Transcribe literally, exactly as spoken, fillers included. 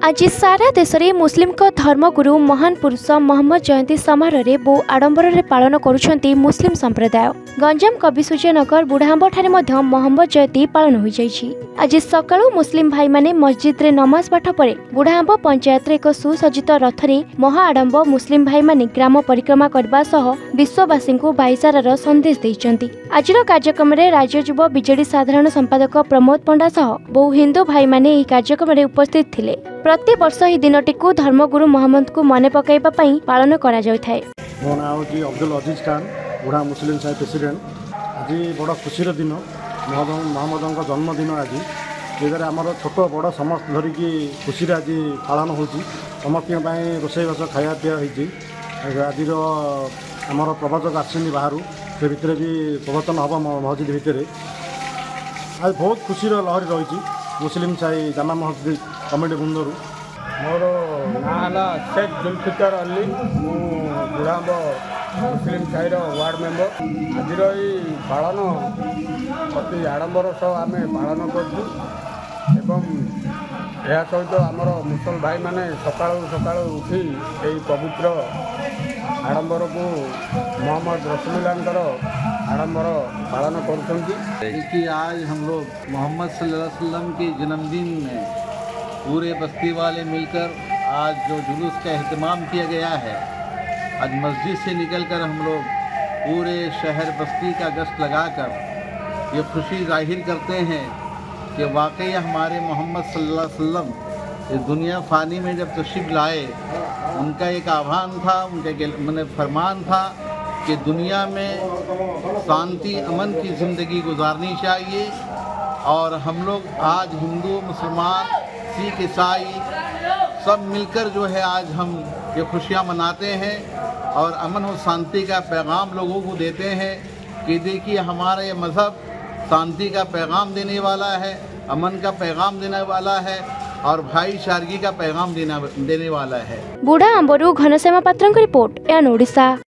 आज सारा देश में मुस्लिम धर्मगुरु महान पुरुष मोहम्मद जयंती समारोह बहु आडंबर में पालन करुछंती मुस्लिम संप्रदाय। गंजाम कविसूर्यनगर बुढ़ांब ठारे मध्य मोहम्मद जयंती पालन हो जाइछि। आज सकाळु मुस्लिम भाई माने मस्जिद रे नमाज पाठ परे बुढ़ांब पंचायत एक सुसज्जित रथ रे महाआडंब मुस्लिम भाई माने ग्राम परिक्रमा करबा सह विश्ववासी को भाईचारार संदेश दैछंती। आजिर कार्यक्रम रे राज्य युव बीजेडी साधारण संपादक प्रमोद पंडा सह बहु हिंदू भाई माने एही कार्यक्रम रे उपस्थित थिले। प्रति वर्ष ही दिनटी को धर्मगुरु मोहम्मद को मन पकाइबा पई पालन करा जायथाय। मो नाम जी अब्दुल अजीज खान, बुढ़ा मुस्लिम साहिब प्रेसिडेंट। आज बड़ खुशीर दिन मोहम्मद जन्मदिन। आज जेदार आमर छोट बड़ समस्त धरिकी खुशी आज पालन हो समस्त रोषेईबास खाया पीया हो। आज आमर प्रवचक आसनी बाहर से भितर भी प्रवचन हम मस्जिद भितर। आज बहुत खुशी लहरी रही मुस्लिम साही जामा मस्जिद कमिटी बृंदर। मोर ना शेख जुल्फिकार अली, मु बुढ़ांब मुस्लिम साहिर वार्ड मेंबर। आज पालन अति आडंबर सह आम पालन करूँ। यह सहित आमर मुसल भाई माने सका सका उठी यही पवित्र आडंबर को मोहम्मद रसूलुल्लाहर आडंबर पालन कर। आज हम लोग मोहम्मद सल्लल्लाहु अलैहि वसल्लम के जन्मदिन में पूरे बस्ती वाले मिलकर आज जो जुलूस का एहतमाम किया गया है, आज मस्जिद से निकलकर हम लोग पूरे शहर बस्ती का गश्त लगाकर ये खुशी जाहिर करते हैं कि वाकई हमारे मोहम्मद सल्लल्लाहु अलैहि वसल्लम इस दुनिया फ़ानी में जब तशरीफ़ लाए, उनका एक आह्वान था, उनका मैंने फरमान था कि दुनिया में शांति अमन की ज़िंदगी गुजारनी चाहिए। और हम लोग आज हिंदू मुसलमान सिख ईसाई सब मिलकर जो है आज हम ये खुशियाँ मनाते हैं और अमन और शांति का पैगाम लोगों को देते हैं कि देखिए हमारा ये मज़हब शांति का पैगाम देने वाला है, अमन का पैगाम देने वाला है और भाईचारगी का पैगाम देना देने वाला है। बुढ़ांबरू घनश्याम पात्रଙ୍କ रिपोर्ट एन ओडिशा।